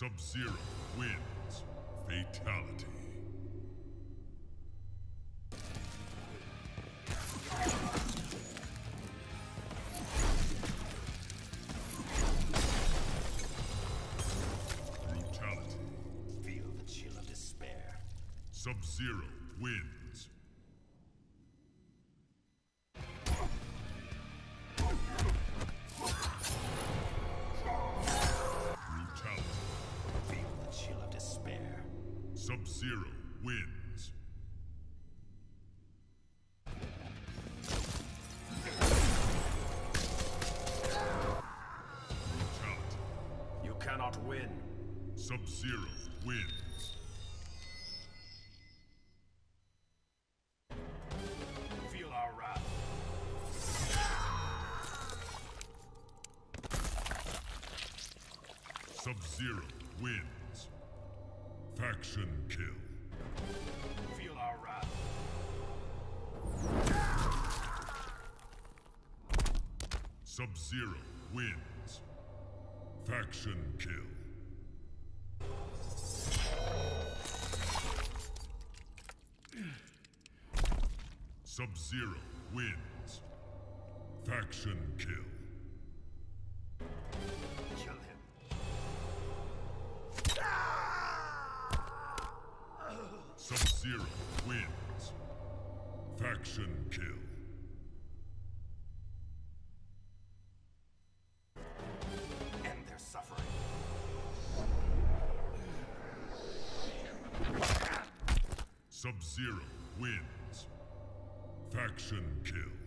Sub-Zero wins. Fatality. Brutality. Feel the chill of despair. Sub-Zero wins. Sub-Zero wins. Brutality. You cannot win. Sub-Zero wins. Feel our wrath. Sub-Zero wins. Faction kill. Feel our wrath. Sub-Zero wins. Faction kill. Sub-Zero wins. Faction kill. Kill him. Sub-Zero wins. Faction kill. End their suffering. Sub-Zero wins. Faction kill.